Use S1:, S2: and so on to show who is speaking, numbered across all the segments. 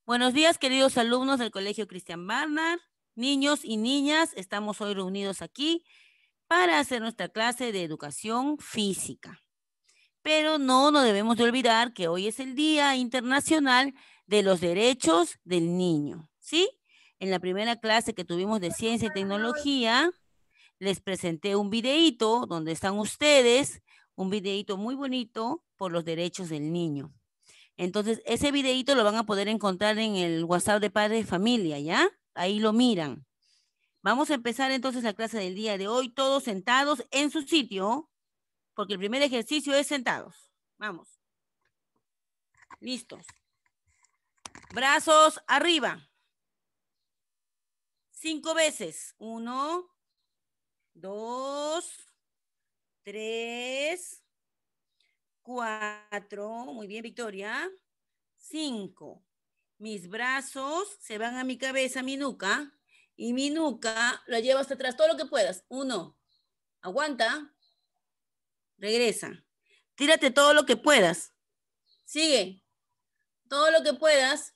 S1: Buenos días, queridos alumnos del Colegio Cristian Barnard. Niños y niñas, estamos hoy reunidos aquí para hacer nuestra clase de educación física. Pero no nos debemos de olvidar que hoy es el Día Internacional de los Derechos del Niño, ¿sí? En la primera clase que tuvimos de Ciencia y Tecnología, les presenté un videíto donde están ustedes, un videíto muy bonito por los derechos del niño. Entonces, ese videíto lo van a poder encontrar en el WhatsApp de Padre de Familia, ¿ya? Ahí lo miran. Vamos a empezar entonces la clase del día de hoy, todos sentados en su sitio, porque el primer ejercicio es sentados. Vamos. Listos. Brazos arriba. 5 veces. 1, 2, 3, 4. Muy bien, Victoria. 5. Mis brazos se van a mi cabeza, a mi nuca, y mi nuca la llevo hasta atrás, todo lo que puedas. 1. Aguanta. Regresa. Tírate todo lo que puedas. Sigue. Todo lo que puedas.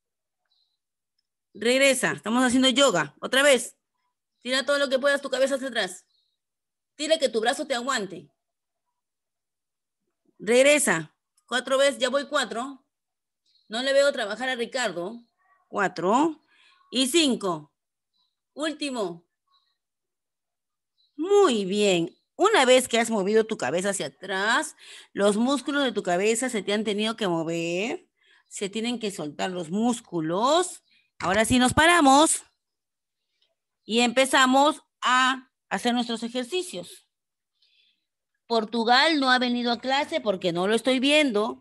S1: Regresa. Estamos haciendo yoga. Otra vez. Tira todo lo que puedas, tu cabeza hacia atrás. Tira que tu brazo te aguante. Regresa. 4 veces. Ya voy 4. No le veo trabajar a Ricardo. 4. Y 5. Último. Muy bien. Una vez que has movido tu cabeza hacia atrás, los músculos de tu cabeza se te han tenido que mover. Se tienen que soltar los músculos. Ahora sí nos paramos y empezamos a hacer nuestros ejercicios. Portugal no ha venido a clase porque no lo estoy viendo.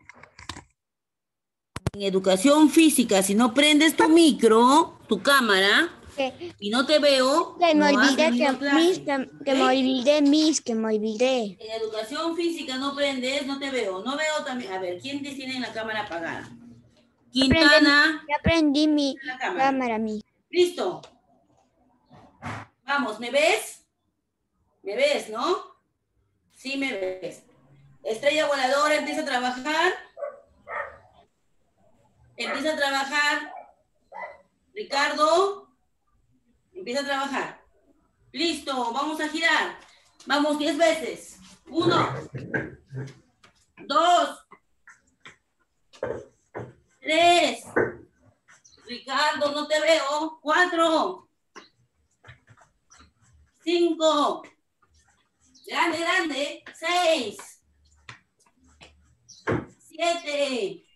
S1: En educación física, si no prendes tu micro, tu cámara, y no te veo,
S2: que me
S1: no has
S2: olvidé
S1: venido a clase.
S2: que me olvidé.
S1: En educación física no prendes, no te veo. No veo también. A ver, ¿quién tiene la cámara apagada? Quintana.
S2: Ya prendí mi
S1: La cámara. Listo. Vamos, ¿me ves? ¿Me ves, no? Sí, me ves. Estrella voladora, empieza a trabajar. Empieza a trabajar. Ricardo, empieza a trabajar. Listo, vamos a girar. Vamos 10 veces. 1, 2, 3. Ricardo, no te veo. 4, 5. Grande, grande. 6, 7,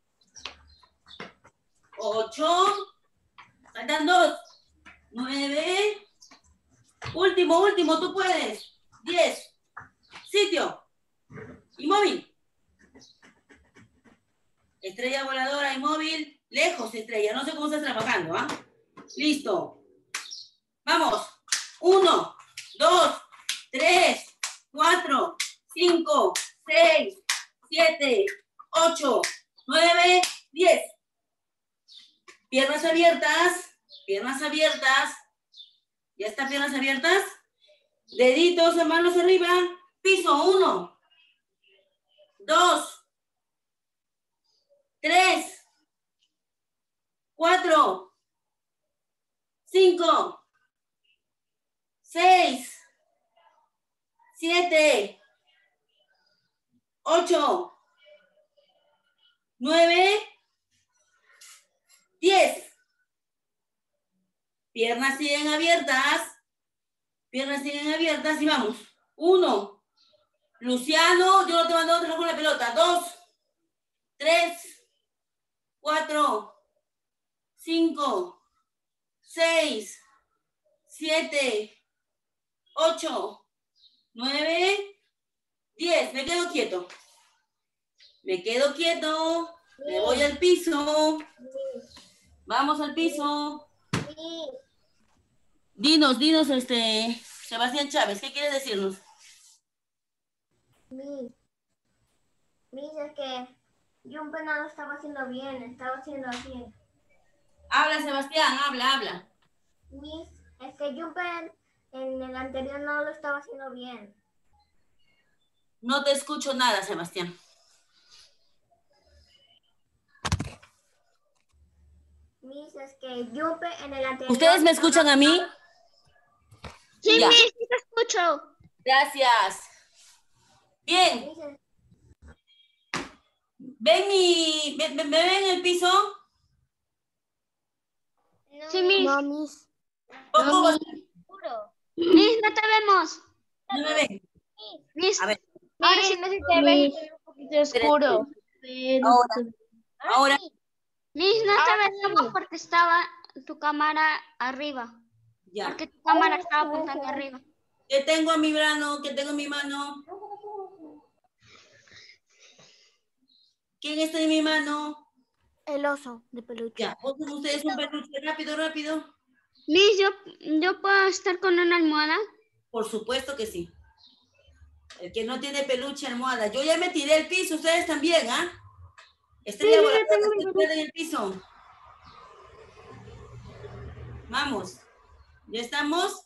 S1: 8. Faltan 2. 9. Último, último, tú puedes. 10. Sitio. Inmóvil. Estrella voladora, inmóvil. Lejos, estrella. No sé cómo estás trabajando, ¿ah? Listo. Vamos. 1, 2, 3, 4, 5, 6, 7, 8, 9, 10. Piernas abiertas. Piernas abiertas. ¿Ya están piernas abiertas? Deditos, manos arriba. Piso. 1, 2, 3, 4, 5, 6, 7, 8, 9, 10. Piernas siguen abiertas. Piernas siguen abiertas y vamos. 1. Luciano, yo no te mando otro con la pelota. 2, 3, 4, 5, 6, 7, 8, 9, 10. Me quedo quieto. Me quedo quieto. Me voy al piso. Vamos al piso. Dinos, Sebastián Chávez, ¿qué quieres decirnos?
S2: Es que Jumper no lo estaba haciendo bien, estaba haciendo así.
S1: Habla, Sebastián, habla.
S2: Es que Jumper en el anterior no lo estaba haciendo bien.
S1: No te escucho nada, Sebastián.
S2: Miss, es que Jumper en el anterior...
S1: ¿Ustedes me escuchan a mí?
S3: Sí,
S1: Ya.
S3: Miss, sí te escucho.
S1: Gracias. Bien.
S2: Miss,
S1: ¿Me ven el piso?
S3: Sí, Miss.
S2: no, Miss.
S1: Poco
S3: Miss, no te vemos.
S1: no me ven.
S3: Miss,
S1: A ver,
S3: ahora sí no se te ve. Un poquito oscuro.
S1: ahora.
S3: Miss, no te veíamos porque estaba tu cámara arriba.
S1: Ya.
S3: Porque tu cámara estaba apuntando arriba.
S1: ¿Qué tengo en mi mano? ¿Qué tengo en mi mano? ¿Quién está en mi mano?
S2: El oso de peluche.
S1: Ya, busquen ustedes un peluche. Rápido, rápido.
S3: Miss, ¿yo puedo estar con una almohada?
S1: Por supuesto que sí. El que no tiene peluche, almohada. Yo ya me tiré el piso, ustedes también, ¿ah? Estrella voladora, estoy en el piso. Vamos. ¿Ya estamos?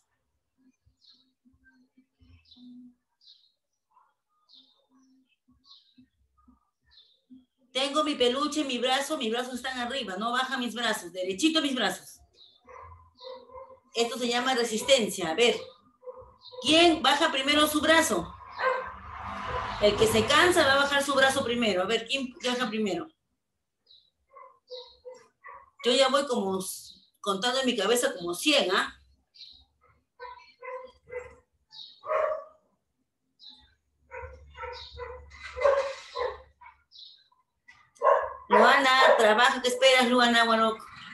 S1: Tengo mi peluche, mis brazos están arriba, no baja mis brazos, derechito mis brazos. Esto se llama resistencia. A ver, ¿quién baja primero su brazo? El que se cansa va a bajar su brazo primero. A ver, ¿quién baja primero? Yo ya voy como contando en mi cabeza como 100, ¿ah? Luana, trabaja, ¿qué esperas, Luana? Bueno,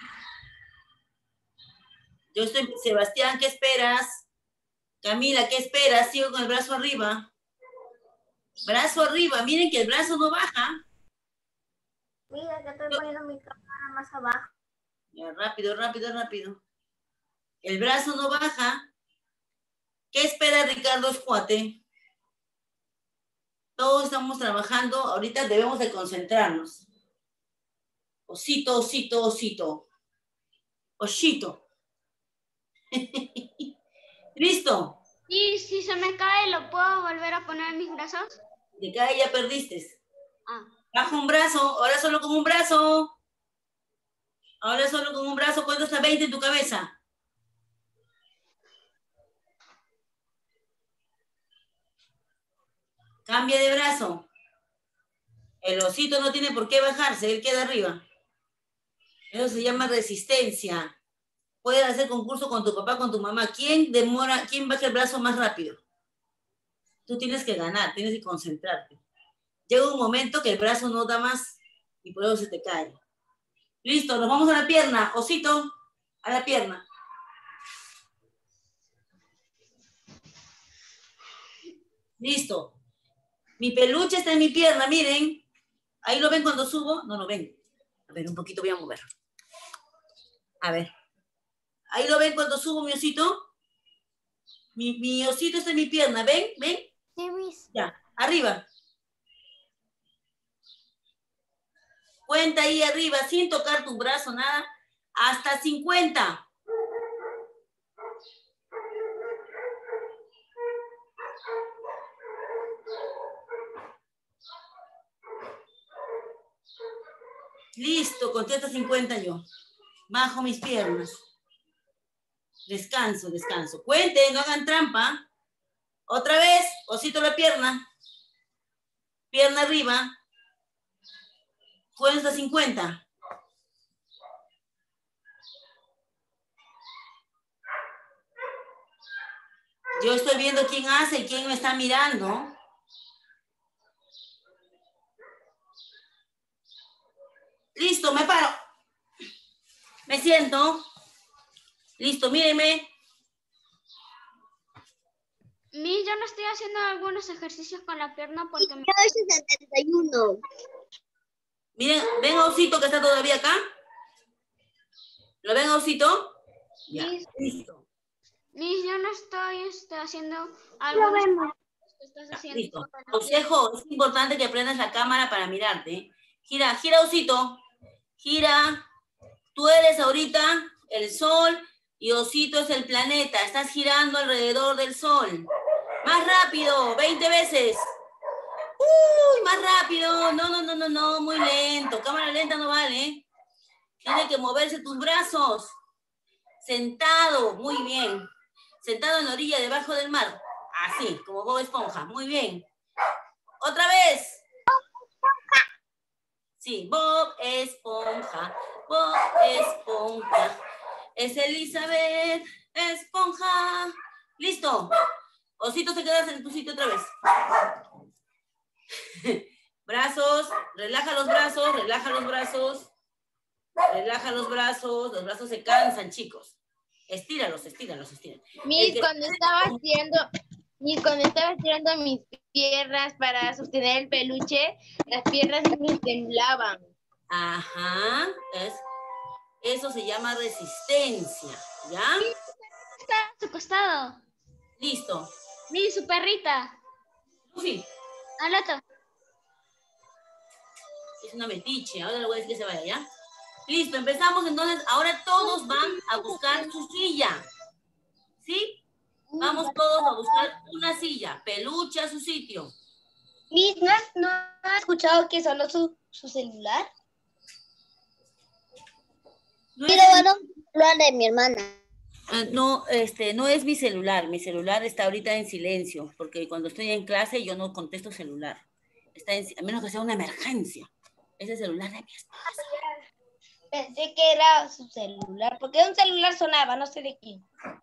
S1: yo estoy, Sebastián, ¿qué esperas? Camila, ¿qué esperas? Sigo con el brazo arriba. Brazo arriba, miren que el brazo no baja.
S2: Mira, que estoy poniendo mi cámara más abajo.
S1: Ya, rápido, rápido, rápido. El brazo no baja. ¿Qué espera Ricardo Escuate? Todos estamos trabajando, ahorita debemos de concentrarnos. Osito, osito, osito. Osito. ¿Listo?
S3: Y si se me cae, ¿lo puedo volver a poner en mis brazos?
S1: De cae ya perdiste.
S3: Ah.
S1: Baja un brazo, ahora solo con un brazo. Ahora solo con un brazo, ¿cuánto está 20 en tu cabeza? Cambia de brazo. El osito no tiene por qué bajarse, él queda arriba. Eso se llama resistencia. Puedes hacer concurso con tu papá, con tu mamá. ¿Quién baja el brazo más rápido? Tú tienes que ganar, tienes que concentrarte. Llega un momento que el brazo no da más y por eso se te cae. Listo, nos vamos a la pierna. Osito, a la pierna. Listo. Mi peluche está en mi pierna, miren. Ahí lo ven cuando subo. No lo ven. A ver, un poquito voy a mover. A ver. Ahí lo ven cuando subo mi osito. Mi osito está en mi pierna, ¿ven? ¿Ven?
S2: Sí, Miss.
S1: Ya, arriba. Cuenta ahí arriba, sin tocar tu brazo, nada. Hasta 50. Listo, contesta 50 yo. Bajo mis piernas. Descanso, descanso. Cuenten, no hagan trampa. Otra vez, osito la pierna. Pierna arriba. Cuenta 50. Yo estoy viendo quién hace y quién me está mirando. Listo, me paro. Me siento. Listo, mírenme.
S3: Yo no estoy haciendo algunos ejercicios con la pierna porque me...
S4: Yo hice 71.
S1: Miren, ¿ven a Osito que está todavía acá? ¿Lo ven a Osito? Ya, listo.
S3: Yo no estoy haciendo
S2: Lo
S3: algo
S2: vemos.
S3: que estás haciendo.
S1: Listo. Consejo, es importante que prendas la cámara para mirarte. Gira, gira, Osito. Gira. Tú eres ahorita el sol y Osito es el planeta. Estás girando alrededor del sol. Más rápido, 20 veces. ¡Uy! Más rápido. No, muy lento. Cámara lenta no vale. Tiene que moverse tus brazos. Sentado, muy bien. Sentado en la orilla debajo del mar. Así, como Bob Esponja. Muy bien. Otra vez. Sí, Bob Esponja. Bob Esponja. Es Elizabeth Esponja. Listo. Osito, te quedas en tu sitio otra vez. Brazos. Relaja los brazos. Relaja los brazos. Relaja los brazos se cansan, chicos. Estíralos.
S5: Miss, cuando estaba estirando mis piernas para sostener el peluche, las piernas me temblaban.
S1: Ajá, eso se llama resistencia, ¿ya?
S3: Está a su costado.
S1: Listo.
S3: Miss, su perrita.
S1: Lucy,
S3: Al otro.
S1: es una metiche, ahora le voy a decir que se vaya, ¿ya? Listo, empezamos entonces. Ahora todos van a buscar su silla. ¿Sí? Vamos todos a buscar una silla. Peluche a su sitio.
S4: Miss, ¿no ha escuchado que solo su celular?
S1: No
S4: Pero
S1: es,
S4: bueno, lo de mi hermana.
S1: no es mi celular. Mi celular está ahorita en silencio, porque cuando estoy en clase yo no contesto celular. A menos que sea una emergencia. Es el celular de mi esposa.
S4: Pensé que era su celular, porque un celular sonaba, no sé de quién.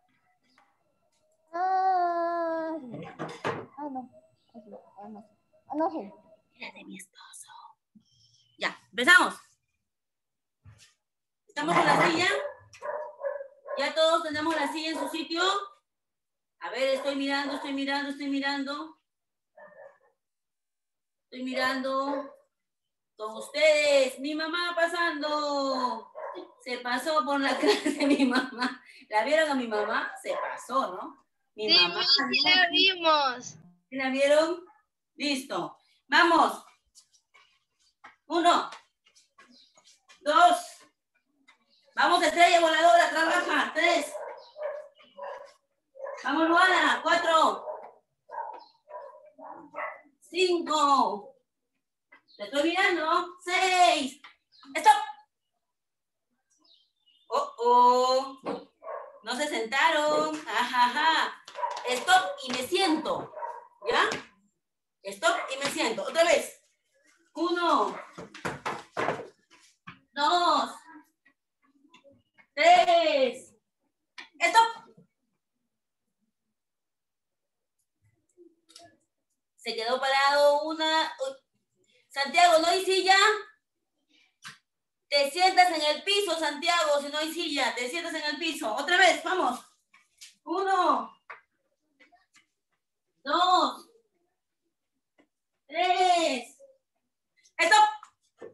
S4: No sé.
S1: Era de mi esposo. Ya, empezamos. ¿Estamos en la silla? ¿Ya todos tenemos la silla en su sitio? A ver, estoy mirando. Estoy mirando con ustedes. Mi mamá pasando. Se pasó por la clase de mi mamá. ¿La vieron a mi mamá? Se pasó, ¿no? Mi
S5: Sí,
S1: mamá.
S5: Miss, sí la vimos.
S1: ¿Sí la vieron? Listo. Vamos. 1, 2. Vamos, estrella voladora, trabaja. 3. Vamos, Luana. 4. 5. Te estoy mirando. 6. ¡Stop! Oh. No se sentaron. Ajaja. Stop y me siento. ¿Ya? Stop y me siento. Otra vez. 1, 2, 3. ¡Stop! Se quedó parado una. Santiago, ¿no hay silla? Te sientas en el piso, Santiago, si no hay silla. Te sientas en el piso. Otra vez, vamos. 1, 2, 3. ¡Stop!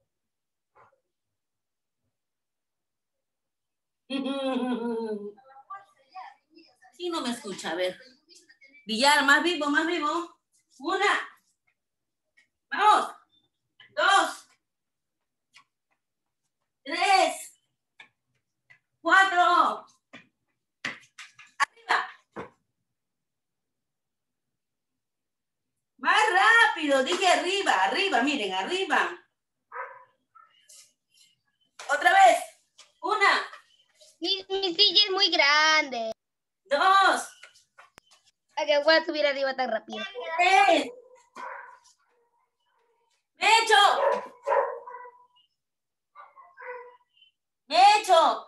S1: Sí, no me escucha. A ver. Villar, más vivo. 1. Vamos. 2. 3. 4. Arriba. Más rápido. Dije arriba. Miren, arriba. Otra vez. 1.
S4: Mi silla es muy grande.
S1: 2.
S4: A que voy a subir arriba tan rápido.
S1: 3. Mecho.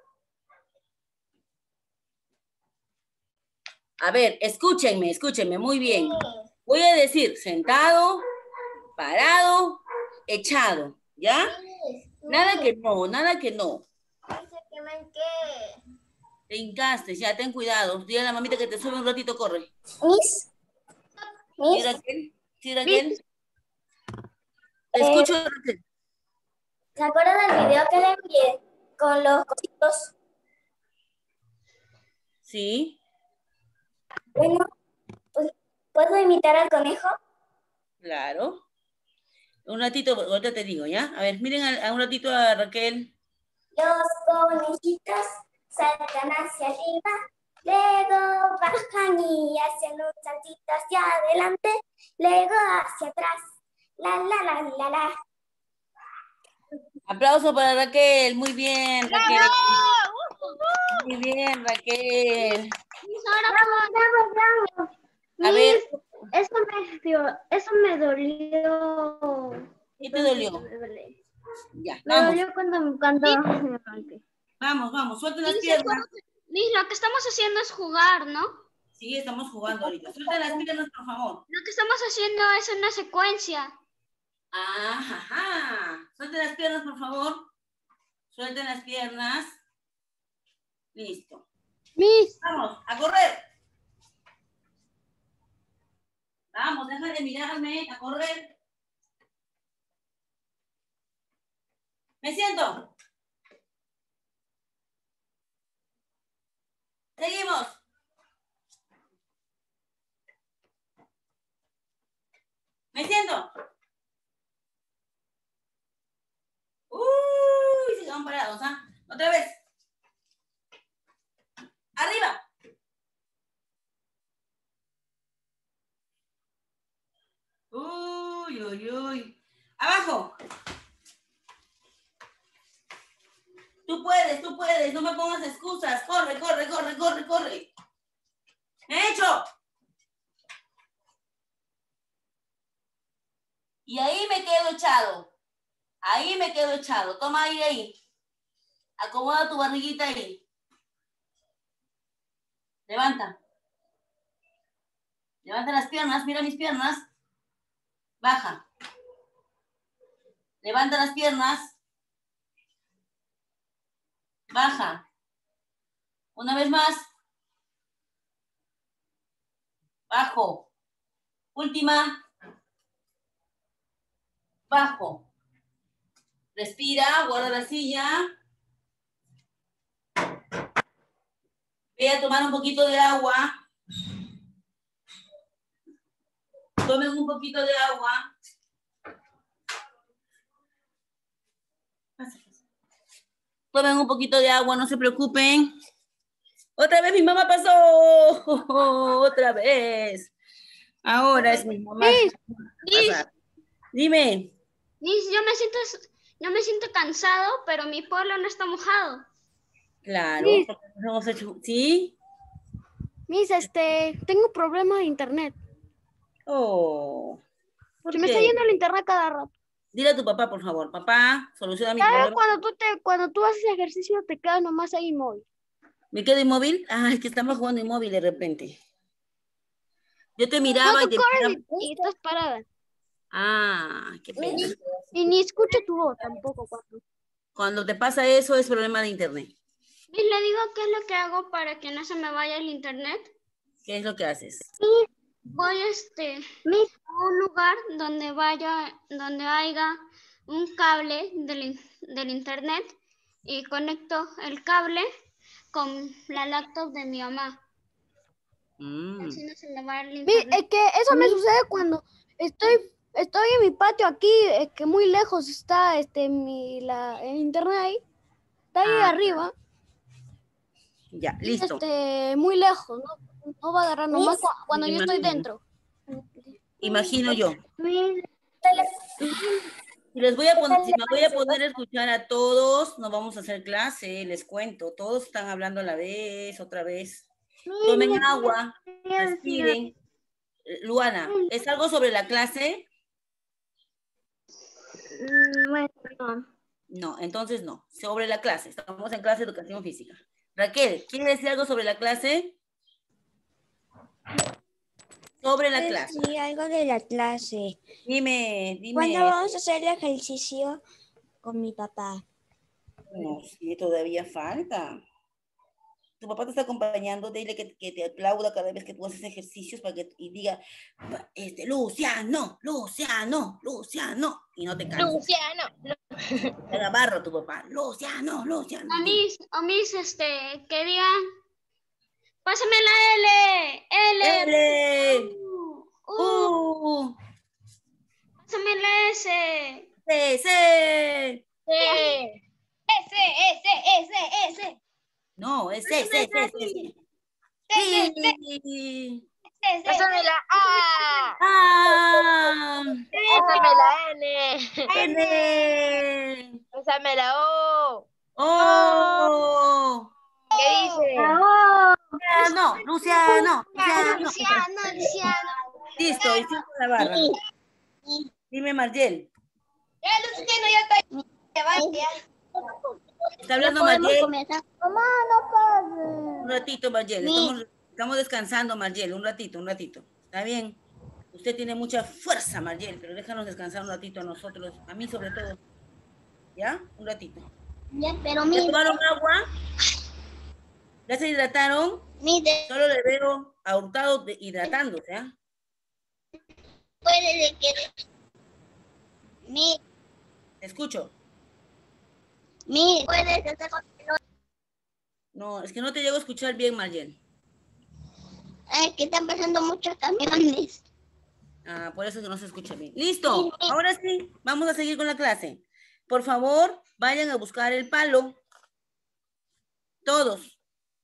S1: A ver, escúchenme muy bien. Voy a decir sentado, parado, echado, ¿ya? Nada que no.
S2: Dice que me enqué.
S1: Te hincaste, ya, ten cuidado. Dile a la mamita que te sube un ratito, corre.
S2: Miss.
S1: ¿Sí, Raquel? Te escucho, Raquel.
S2: ¿Se acuerdan del video que le envié con los cositos?
S1: Sí.
S2: Bueno, pues, ¿puedo imitar al conejo?
S1: Claro. Un ratito, ahorita te digo, ¿ya? A ver, miren a un ratito a Raquel.
S2: Los conejitos saltan hacia arriba, luego bajan y hacen un saltito hacia adelante, luego hacia atrás. La.
S1: Aplauso para Raquel. Muy bien, Raquel.
S5: ¡Bravo!
S1: Muy bien, Raquel.
S3: Ahora,
S1: A ver,
S2: Eso me dolió.
S1: ¿qué te dolió?
S2: Me duele.
S1: Ya,
S2: Me
S1: vamos.
S2: dolió cuando me arranqué.
S1: Vamos, suelta las
S3: Miss,
S1: piernas.
S3: Miss, lo que estamos haciendo es jugar, ¿no?
S1: Sí, estamos jugando ahorita. Suelta las piernas, por favor.
S3: Lo que estamos haciendo es una secuencia.
S1: Ajá. Suelta las piernas, por favor. Suelten las piernas. Listo.
S2: Miss,
S1: Vamos, a correr. Vamos, deja de mirarme, a correr. Me siento. Seguimos. Me siento. Uy, se quedan parados, ¿ah? Otra vez. Arriba. Uy, uy, uy. Abajo. Tú puedes, no me pongas excusas. Corre, corre, corre, corre, corre. ¡Me he hecho! Y ahí me quedo echado. Ahí me quedo echado. Toma aire ahí. Acomoda tu barriguita ahí. Levanta. Levanta las piernas, mira mis piernas. Baja. Levanta las piernas. Baja. Una vez más. Bajo. Última. Bajo. Respira, guarda la silla. Voy a tomar un poquito de agua. Tomen un poquito de agua. Tomen un poquito de agua, no se preocupen. Otra vez mi mamá pasó. Otra vez. Ahora es mi mamá.
S3: Miss,
S1: Dime.
S3: Miss, yo me siento cansado, pero mi polo no está mojado.
S1: Claro.
S2: Miss.
S1: Porque nos hemos hecho... ¿Sí?
S2: Miss, tengo problemas de internet.
S1: Oh. ¿Por
S2: Se me está
S1: qué?
S2: yendo el internet cada rato.
S1: Dile a tu papá, por favor. Papá, soluciona mi
S2: ¿Sabes?
S1: problema.
S2: Cuando tú haces ejercicio te quedas nomás ahí inmóvil.
S1: ¿Me quedo inmóvil? Ah, es que estamos jugando inmóvil de repente. Yo te
S2: No,
S1: miraba y
S2: tú
S1: te
S2: corres
S1: miraba.
S2: y estás parada.
S1: Ah, qué pena.
S2: Y ni escucho tu voz tampoco.
S1: Cuando te pasa eso es problema de internet.
S3: Miss, le digo qué es lo que hago para que no se me vaya el internet.
S1: ¿Qué es lo que haces?
S3: Voy a un lugar donde haya un cable del internet y conecto el cable con la laptop de mi mamá. Así no se me va el internet.
S2: Es que eso me sucede cuando estoy en mi patio aquí, es que muy lejos está el internet ahí. Está ahí arriba.
S1: Ya,
S2: Y,
S1: listo.
S2: muy lejos, no va a agarrar nomás cuando yo estoy
S1: Imagino.
S2: dentro.
S1: Imagino yo. Y les voy a poner, si me voy a poner a escuchar a todos, no vamos a hacer clase, les cuento. Todos están hablando a la vez, otra vez. Tomen agua, respiren. Luana, ¿es algo sobre la clase? No, entonces no. Sobre la clase. Estamos en clase de educación física. Raquel, ¿quiere decir algo sobre la clase? Sobre la clase.
S6: Sí, algo de la clase.
S1: Dime.
S6: ¿Cuándo vamos a hacer el ejercicio con mi papá?
S1: No, sí, todavía falta. Tu papá te está acompañando, dile que te aplauda cada vez que tú haces ejercicios para que y diga, Luciano, Luciano, Luciano, y no te canses.
S5: Luciano.
S1: Haga barro tu papá, Luciano, Luciano.
S3: O mis, que digan, pásame la L.
S1: L.
S3: Pásame la S.
S1: C.
S4: S.
S1: No, es C. Sí.
S5: Pásame la A.
S1: ¡Ah!
S5: Pásame la N.
S1: ¡N!
S5: Pásame la O.
S1: ¡Oh!
S5: ¿Qué dice?
S1: No, Luciano.
S4: Luciano.
S1: Listo, hicimos la barra. Dime, Margel.
S4: Luciano, ya está. Ya vaya.
S1: Está hablando
S2: ¿Podemos
S1: Margel.
S2: comenzar? Mamá, no pases.
S1: Un ratito, Margel. Estamos descansando, Margel. Un ratito. ¿Está bien? Usted tiene mucha fuerza, Margel, pero déjanos descansar un ratito a nosotros, a mí sobre todo. ¿Ya? Un ratito.
S2: Ya, pero
S1: ¿Ya tomaron agua? ¿Ya se hidrataron?
S2: mire,
S1: Solo le veo a Hurtado hidratándose, ¿ah?
S2: puede que
S1: Te escucho.
S2: puede que
S1: No, es que no te llego a escuchar bien, Margel.
S2: que están pasando muchos camiones.
S1: Ah, por eso es que no se escucha bien. ¡Listo! Ahora sí, vamos a seguir con la clase. Por favor, vayan a buscar el palo. Todos.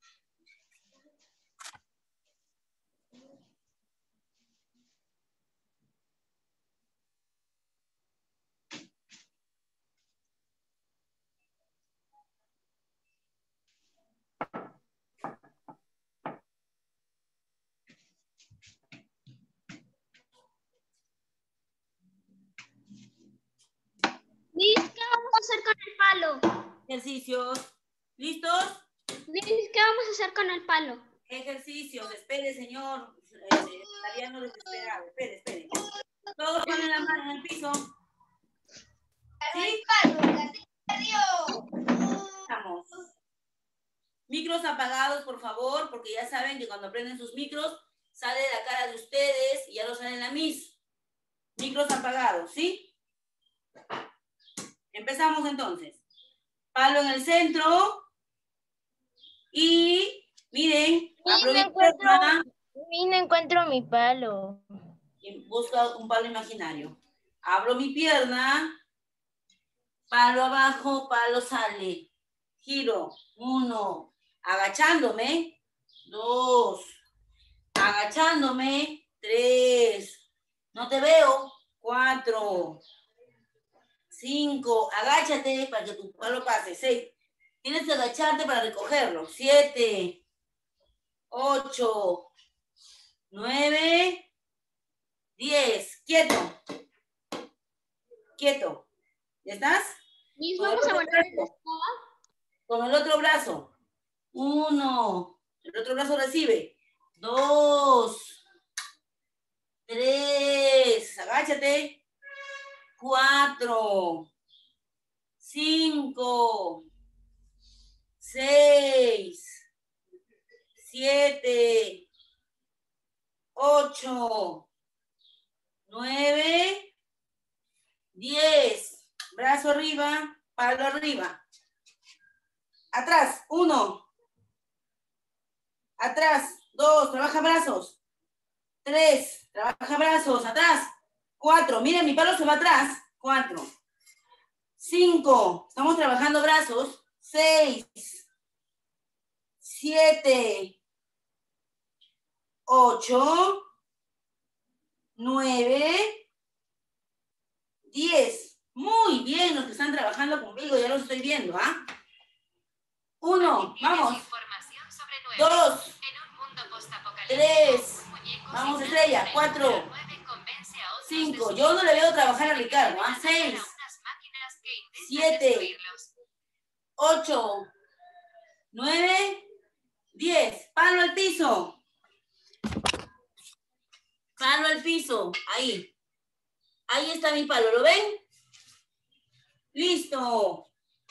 S3: Miss, ¿qué vamos a hacer con el palo?
S1: Ejercicios. ¿Listos?
S3: Miss, ¿qué vamos a hacer con el palo?
S1: Ejercicios. Espere, señor. Fabiano desesperado. Espere. Todos ponen la mano en el piso. ¿Sí? Vamos. Micros apagados, por favor, porque ya saben que cuando prenden sus micros, sale la cara de ustedes y ya no sale la Miss. Micros apagados, ¿sí? Empezamos entonces. Palo en el centro. Y miren, abro mi pierna
S5: No encuentro mi palo.
S1: y busco un palo imaginario. Abro mi pierna. Palo abajo, palo sale. Giro. 1. Agachándome. 2. Agachándome. 3. No te veo. 4. 5. Agáchate para que tu palo pase. 6. Tienes que agacharte para recogerlo. 7. 8. 9. 10. Quieto. Quieto. ¿Ya estás?
S3: Miss, vamos a volver a la escoba.
S1: Con el otro brazo. 1. El otro brazo recibe. 2. 3. Agáchate. 4. 5. 6. 7. 8. 9. 10. Brazo arriba, palo arriba. Atrás, 1. Atrás, 2, trabaja brazos. 3, trabaja brazos, atrás. 4, miren, mi palo se va atrás. 4. 5, estamos trabajando brazos. 6. 7. 8. 9. 10. Muy bien, los que están trabajando conmigo, ya los estoy viendo, ¿ah? 1, vamos. 2, 3, vamos, Estrella. 4, 5. Yo no le veo trabajar a Ricardo, ¿ah? 6, 7, 8, 9, 10. Palo al piso. Palo al piso, ahí. Ahí está mi palo, ¿lo ven? Listo.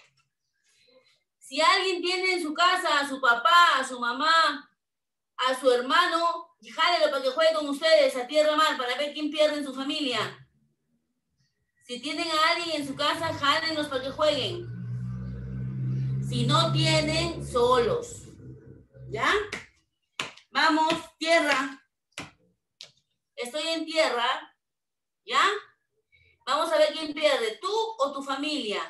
S1: Si alguien tiene en su casa a su papá, a su mamá, a su hermano, jálelo para que juegue con ustedes a tierra mar para ver quién pierde en su familia. Si tienen a alguien en su casa, jálenlos para que jueguen. Si no tienen, solos. ¿Ya? Vamos, tierra. Estoy en tierra. ¿Ya? Vamos a ver quién pierde, tú o tu familia.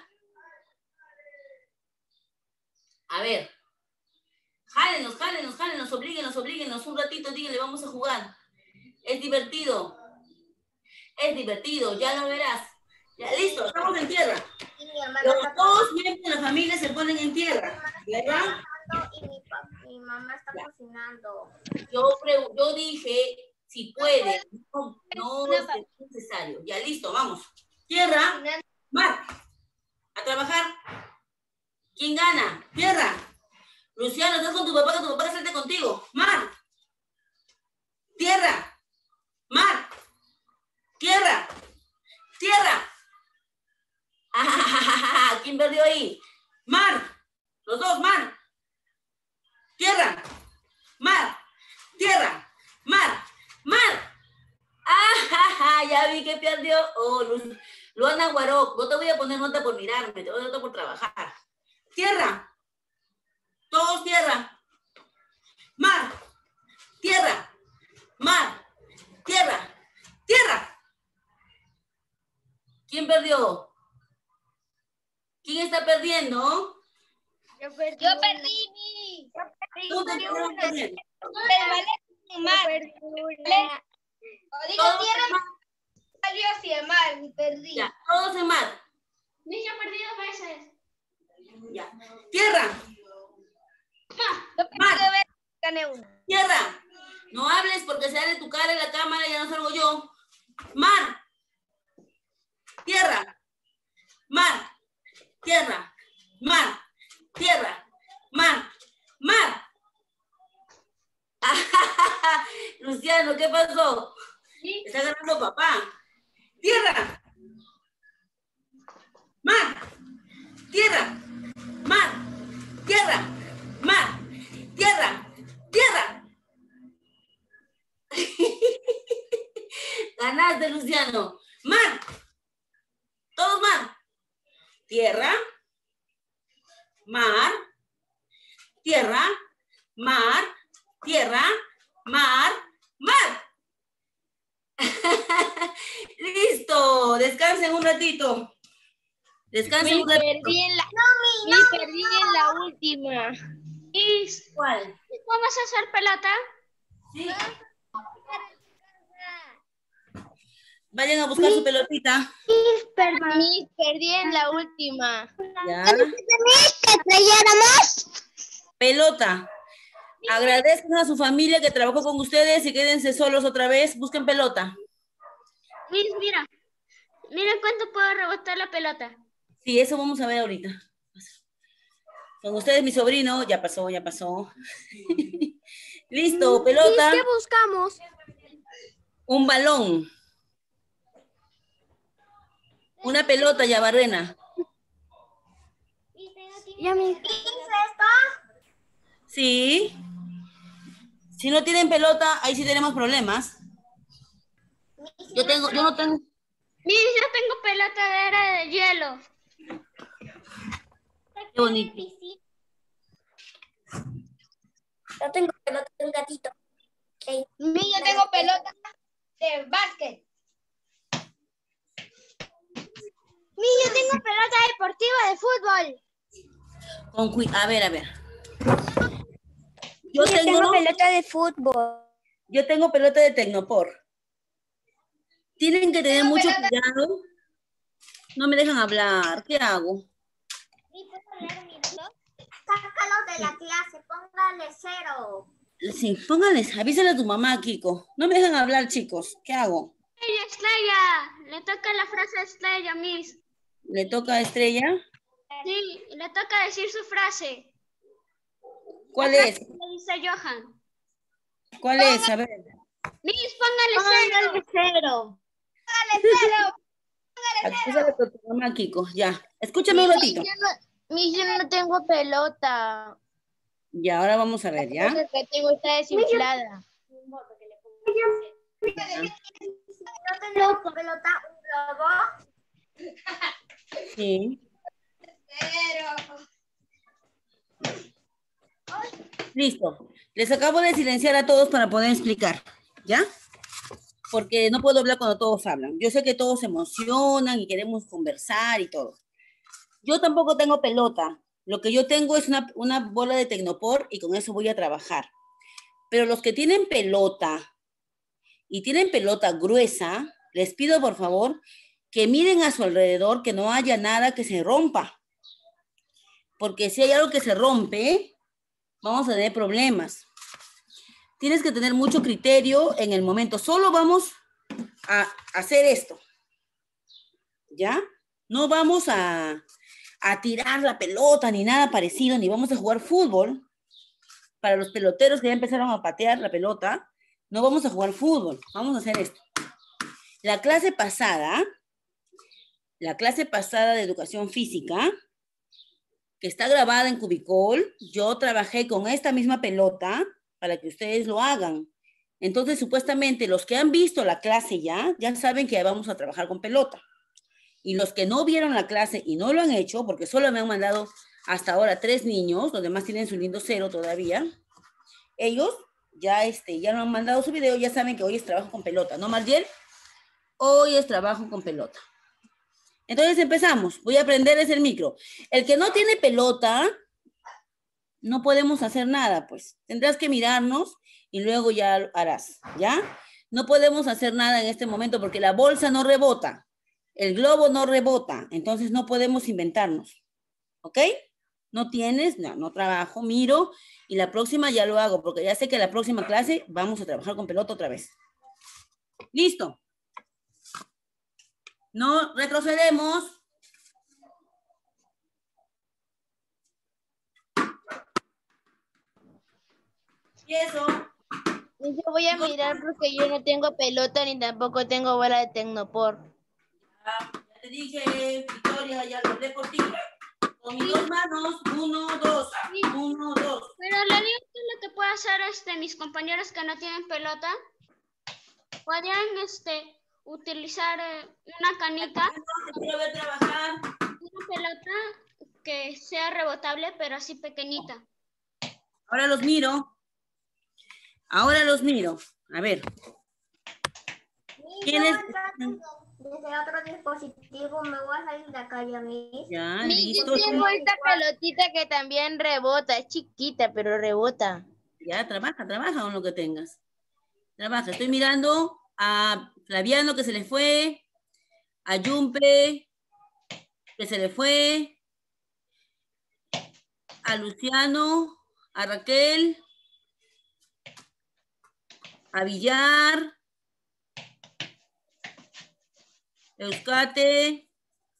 S1: A ver. Jálenos, oblíguenos un ratito, díganle, vamos a jugar. Es divertido. Es divertido, ya lo verás. Ya, listo, estamos en tierra. Los dos miembros de la familia se ponen en tierra, ¿verdad?
S6: Mi mamá está cocinando.
S1: Yo dije, si puede, no es necesario. Ya, listo, vamos. Tierra, mar. A trabajar. ¿Quién gana? Tierra. Luciano, estás con tu papá, que tu papá salte contigo. Mar. Tierra. Mar. Tierra. Tierra. ¿Quién perdió ahí? Mar. Los dos, mar. Tierra. Mar. Tierra. Mar. Mar. Ya vi que perdió. Oh, Luana Guaroc. No te voy a poner nota por mirarme, te voy a nota por trabajar. Tierra. Todos tierra. Mar. Tierra. Mar. Tierra. Tierra. ¿Quién perdió? ¿Quién está perdiendo?
S4: Yo perdí.
S1: Tú te estás perdiendo.
S4: Mar. Digo
S1: Todos
S4: tierra,
S1: en mar.
S4: salió hacia mar y perdí.
S1: Ya, todos en mar.
S3: Yo perdí 2 veces.
S1: Ya. Tierra.
S4: Yo perdí 2 veces, gané una.
S1: Tierra. No hables porque sale tu cara en la cámara y ya no salgo yo. Mar. Tierra. Mar. Tierra. Mar. Tierra. Mar. Mar. Luciano, ¿qué pasó?
S3: Sí.
S1: Está ganando papá. Tierra. Mar. Tierra. Mar. Tierra. Mar. Tierra. Tierra. Ganaste, Luciano. Mar. Todos mar. Tierra. Mar. Tierra. Mar. Tierra. Mar. Mar. Listo. Descansen un ratito. Descansen un ratito.
S5: Perdí en la última.
S1: ¿Cuál?
S3: ¿Vamos a hacer pelota?
S1: Sí. Vayan a buscar su pelotita.
S5: Perdí en la última.
S1: Ya. Pelota. Agradezcan a su familia que trabajó con ustedes y quédense solos otra vez. Busquen pelota.
S3: Mira. Mira cuánto puedo rebotar la pelota.
S1: Sí, eso vamos a ver ahorita. Con ustedes, mi sobrino. Ya pasó, ya pasó. Listo, pelota.
S2: ¿Qué buscamos?
S1: Un balón. Una pelota, Yabarrena.
S2: Ya me...
S1: Sí. Si no tienen pelota, ahí sí tenemos problemas. Yo no tengo.
S3: Yo tengo pelota de hielo.
S1: Qué bonito.
S6: Yo tengo pelota de un gatito. Okay.
S4: Yo tengo pelota de básquet.
S6: Yo tengo pelota deportiva de fútbol.
S1: A ver.
S6: Yo tengo pelota de fútbol.
S1: Yo tengo pelota de Tecnopor. Tienen que tener mucho cuidado. No me dejan hablar. ¿Qué hago?
S6: Sácalo de la clase, póngale 0.
S1: Sí, póngales, avísale a tu mamá, Kiko. No me dejan hablar, chicos. ¿Qué hago?
S3: Estrella. Le toca la frase a Estrella, Miss.
S1: ¿Le toca a Estrella?
S3: Sí, le toca decir su frase.
S1: ¿Cuál
S3: La
S1: es?
S3: frase que dice Johan.
S1: ¿Cuál es? A ver.
S3: Miss, póngale 0.
S1: Avísale a tu mamá, Kiko. Ya. Escúchame un ratito.
S5: Yo no tengo pelota.
S1: Ya, ahora vamos a ver, ¿ya?
S5: La que tengo está desinflada.
S6: Yo tengo pelota, un globo.
S1: Sí. Listo. Les acabo de silenciar a todos para poder explicar, ¿ya? Porque no puedo hablar cuando todos hablan. Yo sé que todos se emocionan y queremos conversar y todo. Yo tampoco tengo pelota. Lo que yo tengo es una bola de Tecnopor y con eso voy a trabajar. Pero los que tienen pelota y tienen pelota gruesa, les pido por favor que miren a su alrededor, que no haya nada que se rompa. Porque si hay algo que se rompe, vamos a tener problemas. Tienes que tener mucho criterio en el momento. Solo vamos a hacer esto. ¿Ya? No vamos a tirar la pelota ni nada parecido, ni vamos a jugar fútbol. Para los peloteros que ya empezaron a patear la pelota, no vamos a jugar fútbol. Vamos a hacer esto. La clase pasada de educación física, que está grabada en Cubicol, yo trabajé con esta misma pelota para que ustedes lo hagan. Entonces, supuestamente, los que han visto la clase ya saben que vamos a trabajar con pelota. Y los que no vieron la clase y no lo han hecho, porque solo me han mandado hasta ahora 3 niños, los demás tienen su lindo 0 todavía, ellos ya no han mandado su video, ya saben que hoy es trabajo con pelota, ¿no, Margiel? Hoy es trabajo con pelota. Entonces empezamos. Voy a prenderles el micro. El que no tiene pelota, no podemos hacer nada, pues. Tendrás que mirarnos y luego ya harás, ¿ya? No podemos hacer nada en este momento porque la bolsa no rebota. El globo no rebota. Entonces no podemos inventarnos. ¿Ok? No tienes, no trabajo, miro y la próxima ya lo hago porque ya sé que la próxima clase vamos a trabajar con pelota otra vez. ¿Listo? No retrocedemos. ¿Y eso?
S5: Yo voy a mirar porque yo no tengo pelota ni tampoco tengo bola de Tecnopor.
S1: Ya te dije, Victoria, ya lo hablé por ti. Con mis 2 manos, 1, 2, 1, 2.
S3: Pero le digo que lo que puede hacer mis compañeros que no tienen pelota, podrían utilizar una canica,
S1: Quiero ver trabajar.
S3: una pelota que sea rebotable, pero así pequeñita.
S1: Ahora los miro. Ahora los miro. A ver. ¿Quién es?
S6: Desde otro dispositivo me voy a salir de acá ya mismo.
S1: Ya,
S5: Yo
S1: listo.
S5: tengo esta pelotita que también rebota, es chiquita, pero rebota.
S1: Ya, trabaja con lo que tengas. Trabaja. Estoy mirando a Flaviano que se le fue, a Yumpe que se le fue, a Luciano, a Raquel, a Villar, Euskate,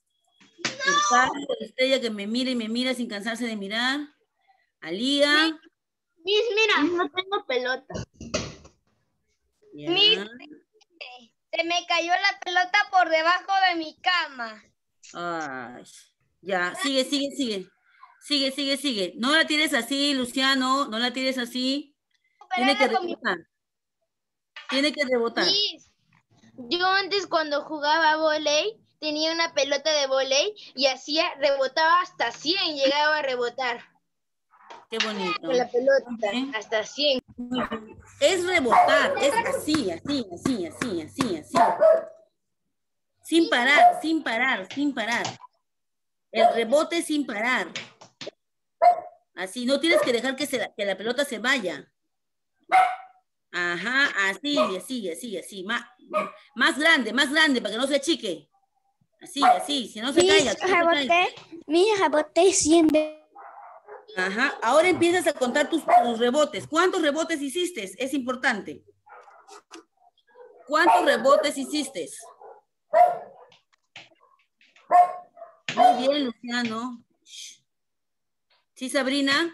S1: Estrella que me mira y me mira sin cansarse de mirar, a Lía.
S3: Miss, mira.
S5: No tengo pelota.
S1: Ya.
S4: Miss, se me cayó la pelota por debajo de mi cama.
S1: Ay, ya, sigue. No la tires así, Luciano, no la tires así. Tiene que rebotar. Tiene que rebotar.
S5: Miss, yo antes cuando jugaba vóley, tenía una pelota de vóley y rebotaba hasta 100, llegaba a rebotar.
S1: Qué bonito.
S5: Con la pelota,
S1: Ok.
S5: hasta 100.
S1: Es rebotar, es así. Sin parar. El rebote sin parar. Así, no tienes que dejar que la pelota se vaya. Ajá, así. Más grande, para que no se achique. Así, si no se caiga.
S6: Reboté 100 veces.
S1: Ajá, ahora empiezas a contar tus rebotes. ¿Cuántos rebotes hiciste? Es importante. ¿Cuántos rebotes hiciste? Muy bien, Luciano. ¿Sí, Sabrina?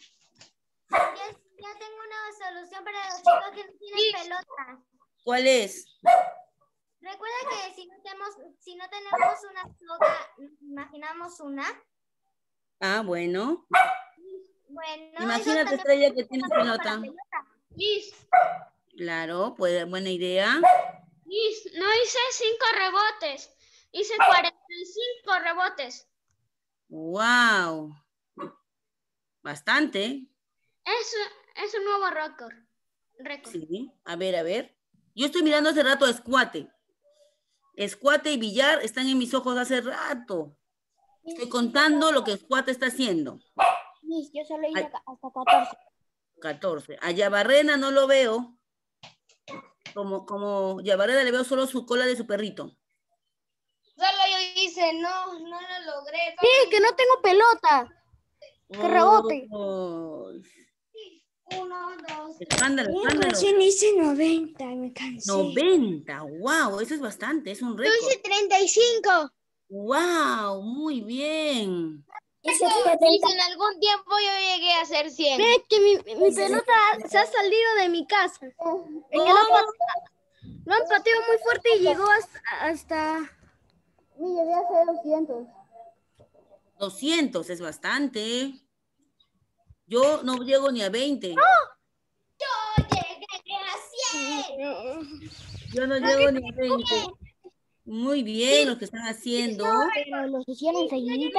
S6: Ya tengo una solución para los chicos que no tienen pelota.
S1: ¿Cuál es?
S6: Recuerda que si no tenemos una soga, imaginamos una.
S1: Ah, bueno.
S6: Bueno,
S1: Imagínate, Estrella, que tienes pelota.
S3: Miss,
S1: Claro, buena idea.
S3: Miss, no hice 5 rebotes, hice 45 rebotes.
S1: Wow. Bastante.
S3: Es un nuevo récord.
S1: Sí. A ver. Yo estoy mirando hace rato a Escuate. Escuate y Villar están en mis ojos hace rato. Estoy contando lo que Escuate está haciendo.
S6: Yo solo hice hasta 14.
S1: 14. A Yabarrena no lo veo. Como Yabarrena le veo solo su cola de su perrito.
S4: Solo yo hice, no lo logré.
S2: Sí, que no tengo pelota. Que rebote.
S1: Oh,
S4: 1, 2, 3.
S1: escándalo.
S2: Recién hice 90 y me cansé.
S1: 90, wow, eso es bastante, es un
S5: Yo
S1: récord.
S5: hice 35.
S1: Wow, muy bien.
S5: Hice en algún tiempo yo llegué a hacer 100.
S2: Ve que mi pelota se ha salido de mi casa. Es que lo han pateado muy fuerte y llegó hasta... Me llegué a hacer 200.
S1: 200 es bastante. Yo no llego ni a 20.
S6: Yo llegué a 100.
S1: Yo no llego ni a 20. Muy bien, los que están haciendo.
S2: Pero los hicieron seguidita.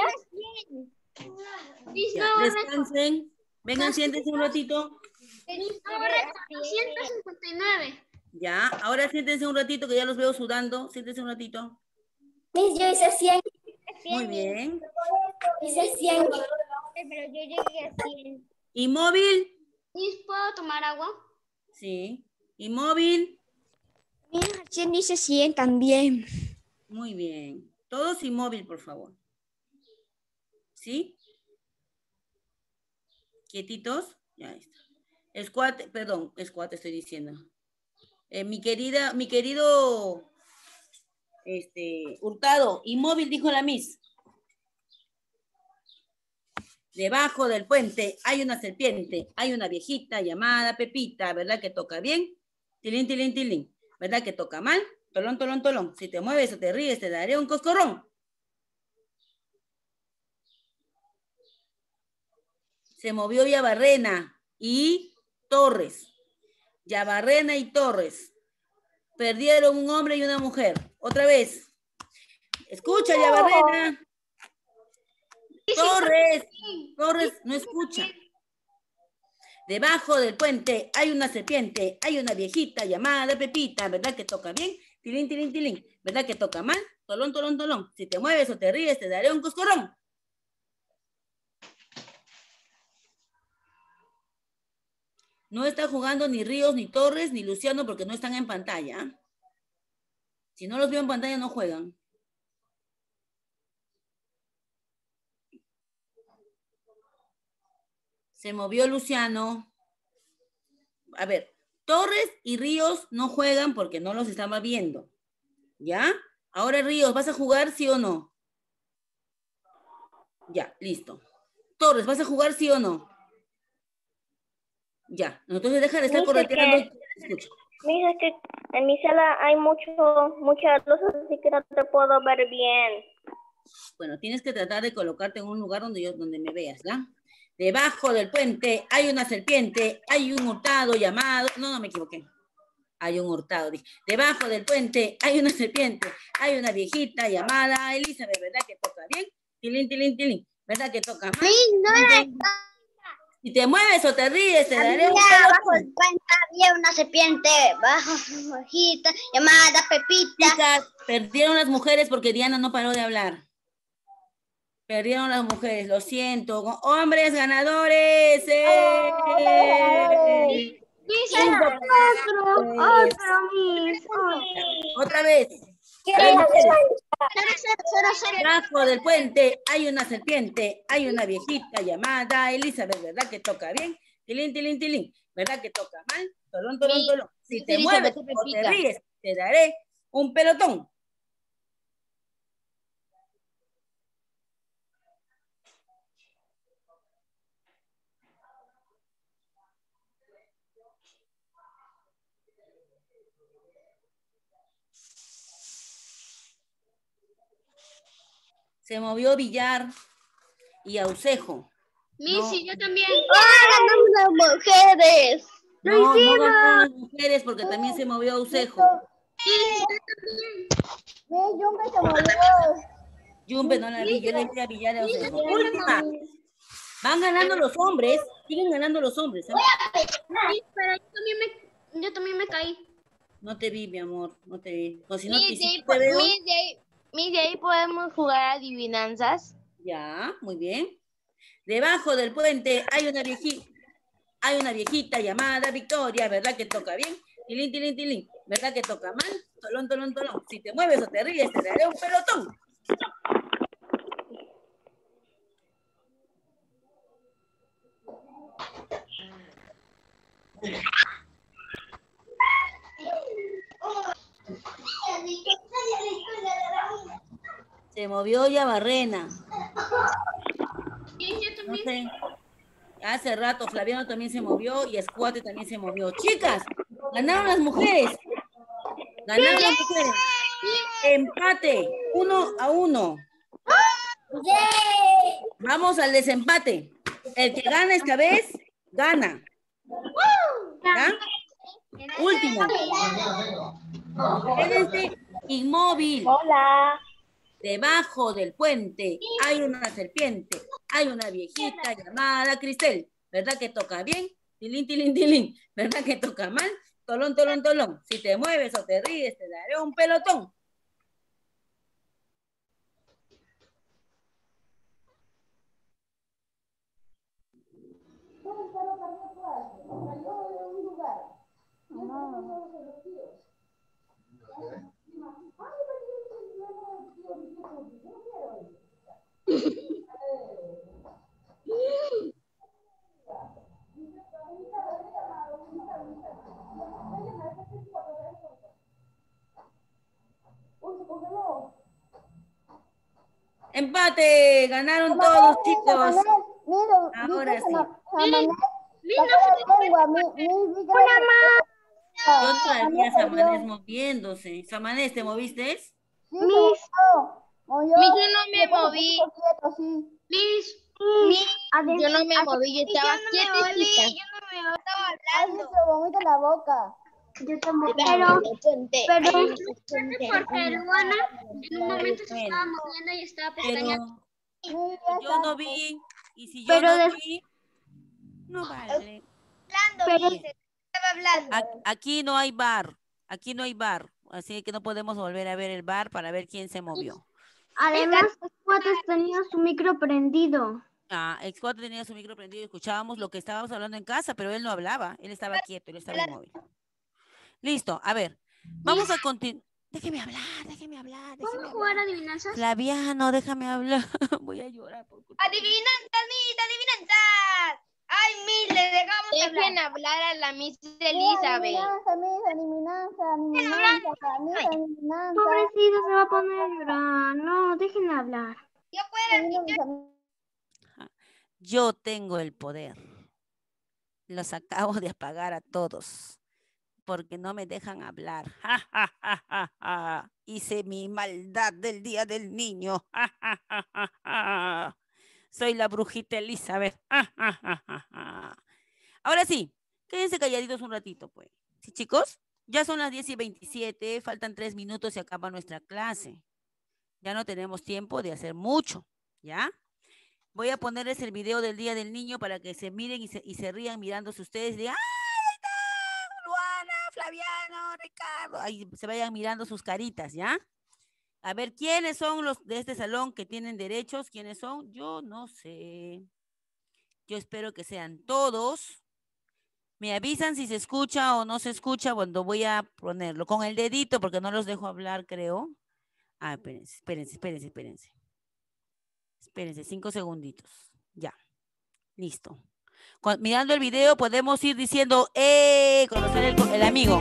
S1: Ya, descansen. Vengan, siéntense un ratito.
S3: Ahora 159.
S1: Ya, ahora siéntense un ratito que ya los veo sudando. Siéntense un ratito.
S6: Miss, yo hice 100.
S1: Muy bien.
S6: Hice 100. Pero yo llegué a 100.
S1: ¿Inmóvil?
S3: Miss, ¿puedo tomar agua?
S1: Sí. ¿Inmóvil?
S2: Mira, recién hice 100 también.
S1: Muy bien. Todos inmóvil, por favor. ¿Sí? ¿Quietitos? Ya está. Squat estoy diciendo. Mi querido Hurtado, inmóvil, dijo la Miss. Debajo del puente hay una serpiente, hay una viejita llamada Pepita, ¿verdad que toca bien? Tilín, tilín, tilín. ¿Verdad que toca mal? Tolón, tolón, tolón. Si te mueves o te ríes, te daré un coscorrón. Se movió Yabarrena y Torres. Yabarrena y Torres. Perdieron un hombre y una mujer. Otra vez. Escucha, Yabarrena. Torres no escucha. Debajo del puente hay una serpiente, hay una viejita llamada Pepita, ¿verdad que toca bien? Tilín, tilín, tilín. ¿Verdad que toca mal? Tolón, tolón, tolón. Si te mueves o te ríes, te daré un coscorrón. No está jugando ni Ríos, ni Torres, ni Luciano porque no están en pantalla. Si no los veo en pantalla, no juegan. Se movió Luciano. A ver, Torres y Ríos no juegan porque no los estaba viendo. ¿Ya? Ahora Ríos, ¿vas a jugar sí o no? Ya, listo. Torres, ¿vas a jugar sí o no? Ya, entonces deja de estar
S6: Dice
S1: correteando. Escucha.
S6: Mira que en mi sala hay muchas luces, así que no te puedo ver bien.
S1: Bueno, tienes que tratar de colocarte en un lugar donde me veas, ¿ya? Debajo del puente hay una serpiente, hay un hurtado llamado... No, me equivoqué. Hay un hurtado. Dije. Debajo del puente hay una serpiente, hay una viejita llamada Elizabeth, ¿verdad que toca bien? Tilín, tilín, tilín. ¿Verdad que toca mal? Si te mueves o te ríes, te daré un
S5: Bajo el puente había una serpiente, bajo una hojita llamada Pepita.
S1: Chicas, perdieron las mujeres porque Diana no paró de hablar. Perdieron las mujeres, lo siento. ¡Hombres ganadores! Otra vez. Debajo del puente hay una serpiente, hay una viejita llamada Elizabeth, ¿verdad que toca bien? Tilín, tilín, tilín, ¿verdad que toca mal? Tolón, tolón, tolón. Si te mueves o te ríes, te daré un pelotón. Se movió Villar y Aucejo.
S3: Missy, yo también.
S5: ¡Ganamos las mujeres!
S1: No ganaron las mujeres porque también se movió Aucejo. Yumbe no la vi, yo le vi a Villar y Aucejo. Última. Van ganando los hombres, siguen ganando los hombres. ¿Eh?
S3: Sí, pero yo también me caí.
S1: No te vi, mi amor, no te vi. O si no,
S5: De ahí podemos jugar adivinanzas.
S1: Ya, muy bien. Debajo del puente hay una viejita llamada Victoria, ¿verdad que toca bien? Tilín, tilín, tilín. ¿Verdad que toca mal? Tolón, tolón, tolón. Si te mueves o te ríes, te daré un pelotón. Se movió Yabarrena. No sé. Hace rato Flaviano también se movió y Escuate también se movió. Chicas, ganaron las mujeres. Ganaron las mujeres. Empate, 1-1. Vamos al desempate. El que gana esta vez, gana. ¿Ya? Último. Quédense inmóvil.
S2: Hola.
S1: Debajo del puente hay una serpiente. Hay una viejita llamada Cristel. ¿Verdad que toca bien? Tilín, tilín, tilín. ¿Verdad que toca mal? Tolón, tolón, tolón. Si te mueves o te ríes, te daré un pelotón. Empate, ganaron todos, chicos. Ahora sí. Yo todavía Samanés moviéndose. Samanés, ¿te moviste?
S5: Yo no me moví. Yo no me moví, yo estaba quietecita.
S4: Yo no me estaba hablando.
S2: la boca.
S6: Yo tampoco.
S3: Porque Luana en un momento se estaba moviendo y estaba pestañeando.
S1: Pero yo no vi. Y si yo no vi, no vale.
S4: Estaba hablando.
S1: Aquí no hay bar. Aquí no hay bar. Así que no podemos volver a ver el bar para ver quién se movió.
S6: Además, Escuates tenía su micro prendido.
S1: Escuate tenía su micro prendido y escuchábamos lo que estábamos hablando en casa, pero él no hablaba. Él estaba quieto, él estaba inmóvil. Listo, a ver. Vamos a continuar. Déjeme hablar.
S3: ¿Cómo jugar adivinanzas?
S1: Flaviano, déjame hablar. Voy a llorar.
S4: Adivinanzas, Miss, adivinanzas. Ay, Miss, le dejamos
S5: Dejen hablar a la Miss Elizabeth.
S6: Pobrecito, se va a poner a llorar. No, déjenme hablar.
S4: Yo puedo.
S1: Yo tengo el poder. Los acabo de apagar a todos. Porque no me dejan hablar. Hice mi maldad del día del niño. Soy la brujita Elizabeth. Ahora sí, quédense calladitos un ratito, pues. ¿Sí, chicos? Ya son las 10:27, faltan 3 minutos y acaba nuestra clase. Ya no tenemos tiempo de hacer mucho, ¿ya? Voy a ponerles el video del Día del Niño para que se miren y se rían mirándose ustedes. De, ¡ah, ahí está! Luana, Flaviano, Ricardo. Ahí se vayan mirando sus caritas, ¿ya? A ver, ¿quiénes son los de este salón que tienen derechos? ¿Quiénes son? Yo no sé. Yo espero que sean todos. Me avisan si se escucha o no se escucha cuando voy a ponerlo. Con el dedito, porque no los dejo hablar, creo. Espérense. Espérense, 5 segunditos. Ya. Listo. Mirando el video podemos ir diciendo, conocer el amigo.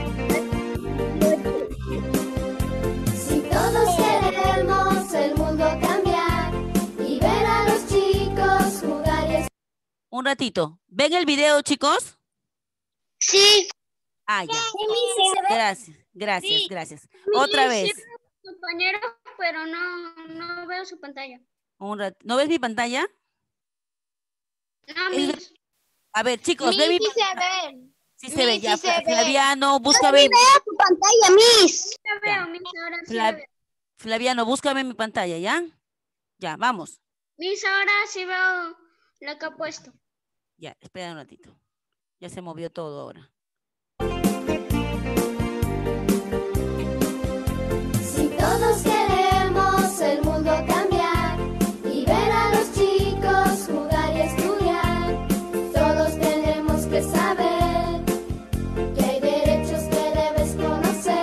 S7: Si todos queremos el mundo cambiar y ver a los chicos jugar y...
S1: Un ratito. ¿Ven el video, chicos?
S4: Sí.
S1: Ya. Gracias. Otra vez.
S3: Sí veo a su compañero, pero no veo su pantalla.
S1: ¿No ves mi pantalla?
S3: No, Miss.
S1: A ver, chicos,
S5: Miss,
S1: ¿ven mi
S5: sí se
S1: pantalla?
S5: ven.
S1: Sí se ve, ya.
S5: Sí se ve.
S1: Flaviano, búscame.
S4: Tu pantalla, Miss.
S3: Sí la veo, Miss, ahora sí la veo.
S1: Flaviano, búscame mi pantalla, ¿ya? Ya, vamos.
S3: Miss, ahora sí veo la que ha puesto.
S1: Ya, espera un ratito. Ya se movió todo ahora.
S7: Si todos queremos el mundo cambiar y ver a los chicos jugar y estudiar, todos tenemos que saber que hay derechos que debes conocer.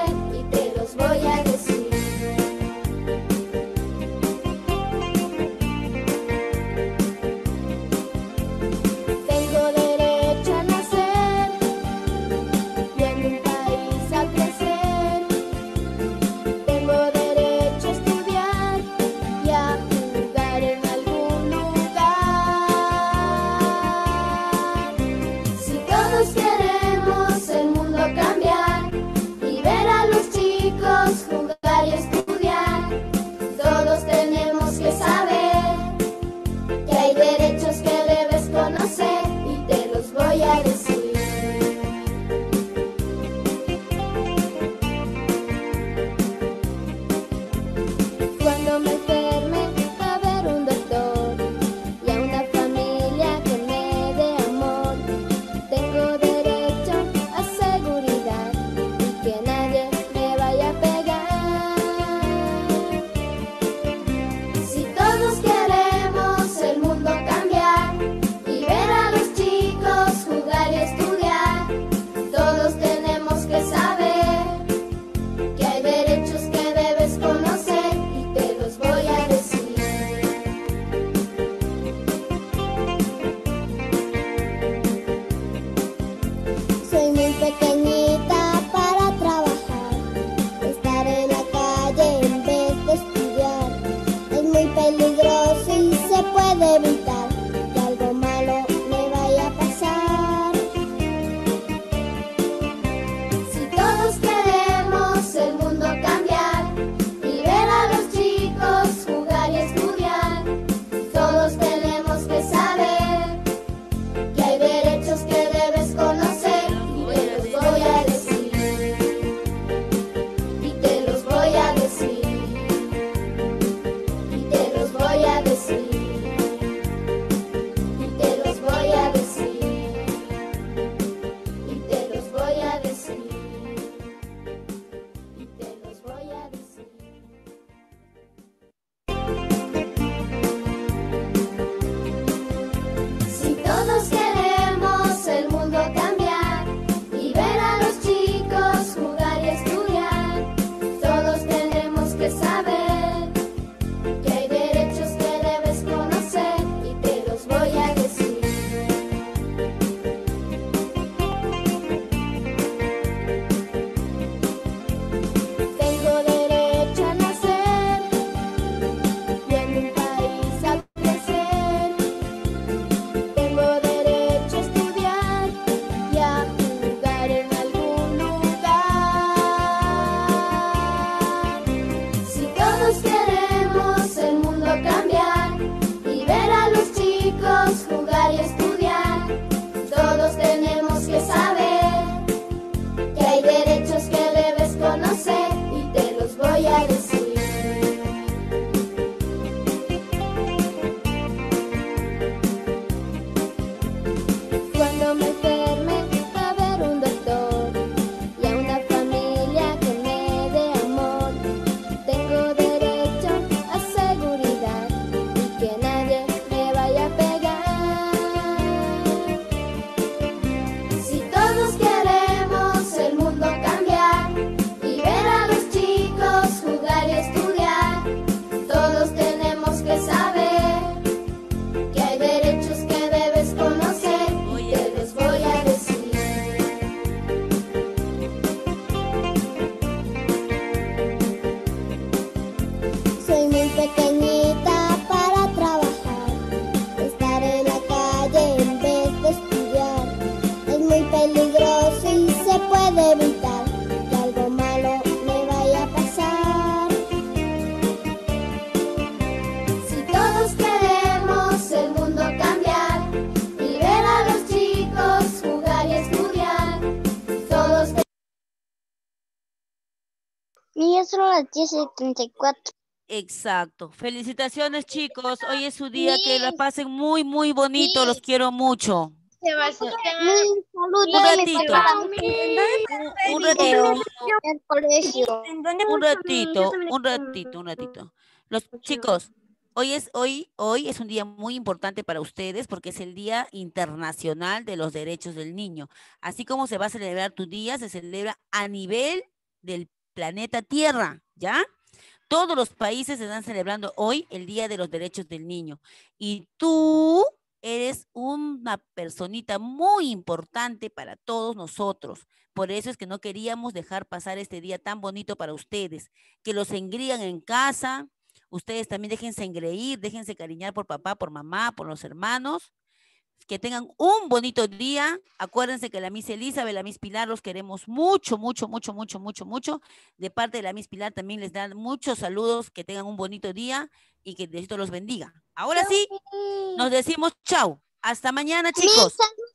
S3: son las 10:34.
S1: Exacto. Felicitaciones, chicos. Hoy es su día. Que la pasen muy, muy bonito. Los quiero mucho.
S5: Sebastián.
S1: Un ratito. Un ratito.
S3: El colegio.
S1: Un ratito. Los chicos, hoy es un día muy importante para ustedes porque es el Día Internacional de los Derechos del Niño. Así como se va a celebrar tu día, se celebra a nivel del planeta Tierra, ¿ya? Todos los países están celebrando hoy el Día de los Derechos del Niño. Y tú eres una personita muy importante para todos nosotros. Por eso es que no queríamos dejar pasar este día tan bonito para ustedes. Que los engrían en casa. Ustedes también déjense engreír, déjense cariñar por papá, por mamá, por los hermanos. Que tengan un bonito día. Acuérdense que la Miss Elizabeth, la Miss Pilar, los queremos mucho, mucho, mucho, mucho, mucho, mucho. De parte de la Miss Pilar también les dan muchos saludos. Que tengan un bonito día y que Dios los bendiga. Ahora sí, nos decimos chao. Hasta mañana, chicos.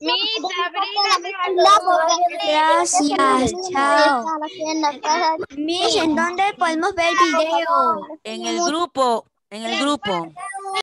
S2: Gracias, chao. Miss, ¿en dónde podemos ver el video?
S1: En el grupo.